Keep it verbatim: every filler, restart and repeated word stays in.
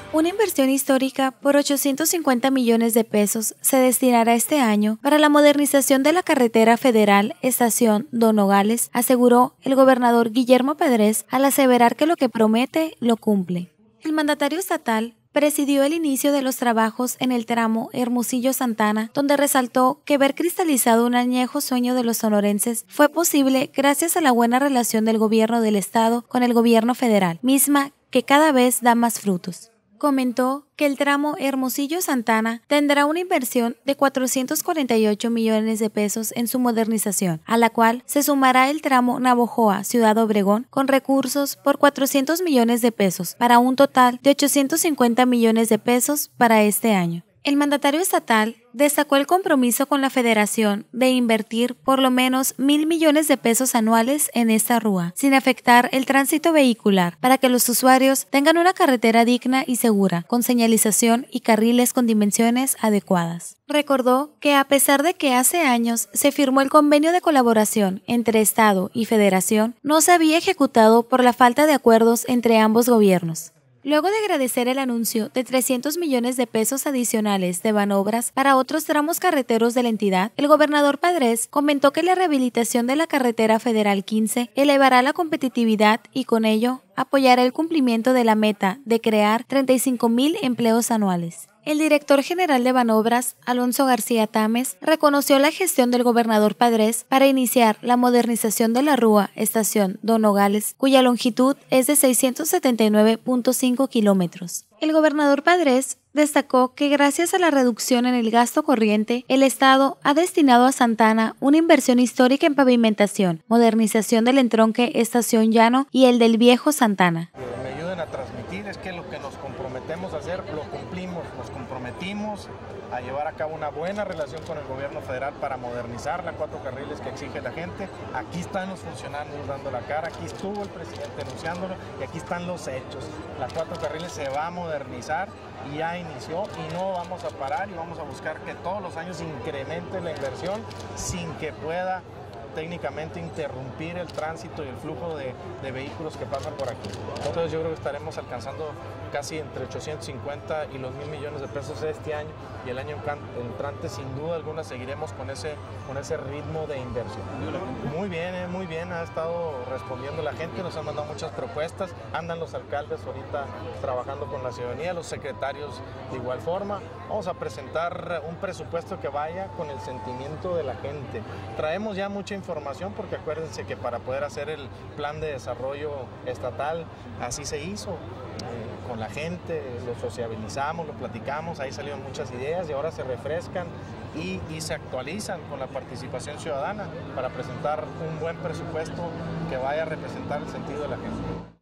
Una inversión histórica por ochocientos cincuenta millones de pesos se destinará este año para la modernización de la carretera federal Estación Don Nogales, aseguró el gobernador Guillermo Pedret al aseverar que lo que promete lo cumple. El mandatario estatal presidió el inicio de los trabajos en el tramo Hermosillo-Santana, donde resaltó que ver cristalizado un añejo sueño de los sonorenses fue posible gracias a la buena relación del gobierno del estado con el gobierno federal, misma que cada vez da más frutos. Comentó que el tramo Hermosillo-Santana tendrá una inversión de cuatrocientos cuarenta y ocho millones de pesos en su modernización, a la cual se sumará el tramo Navojoa-Ciudad Obregón con recursos por cuatrocientos millones de pesos, para un total de ochocientos cincuenta millones de pesos para este año. El mandatario estatal destacó el compromiso con la federación de invertir por lo menos mil millones de pesos anuales en esta rúa, sin afectar el tránsito vehicular, para que los usuarios tengan una carretera digna y segura, con señalización y carriles con dimensiones adecuadas. Recordó que a pesar de que hace años se firmó el convenio de colaboración entre Estado y Federación, no se había ejecutado por la falta de acuerdos entre ambos gobiernos. Luego de agradecer el anuncio de trescientos millones de pesos adicionales de Banobras para otros tramos carreteros de la entidad, el gobernador Pedret comentó que la rehabilitación de la carretera federal quince elevará la competitividad y con ello apoyará el cumplimiento de la meta de crear treinta y cinco mil empleos anuales. El director general de Banobras, Alonso García Tames, reconoció la gestión del gobernador Pedret para iniciar la modernización de la rúa Estación Don Nogales, cuya longitud es de seiscientos setenta y nueve punto cinco kilómetros. El gobernador Pedret destacó que gracias a la reducción en el gasto corriente, el Estado ha destinado a Santana una inversión histórica en pavimentación, modernización del entronque Estación Llano y el del Viejo Santana. Me ayuden a transmitir es que lo que nos comprometemos a hacer lo cumplimos, nos comprometimos a llevar a cabo una buena relación con el gobierno federal para modernizar las cuatro carriles que exige la gente. Aquí están los funcionarios dando la cara, aquí estuvo el presidente anunciándolo y aquí están los hechos. Las cuatro carriles se va a modernizar y ya inició y no vamos a parar y vamos a buscar que todos los años incremente la inversión sin que pueda técnicamente interrumpir el tránsito y el flujo de, de vehículos que pasan por aquí. Entonces yo creo que estaremos alcanzando casi entre ochocientos cincuenta y los mil millones de pesos este año, y el año entrante sin duda alguna seguiremos con ese, con ese ritmo de inversión. Muy bien, eh, muy bien, ha estado respondiendo la gente, nos han mandado muchas propuestas, andan los alcaldes ahorita trabajando con la ciudadanía, los secretarios de igual forma. Vamos a presentar un presupuesto que vaya con el sentimiento de la gente. Traemos ya mucha información porque acuérdense que para poder hacer el plan de desarrollo estatal así se hizo, eh, con la gente, lo sociabilizamos, lo platicamos, ahí salieron muchas ideas y ahora se refrescan y, y se actualizan con la participación ciudadana para presentar un buen presupuesto que vaya a representar el sentido de la gente.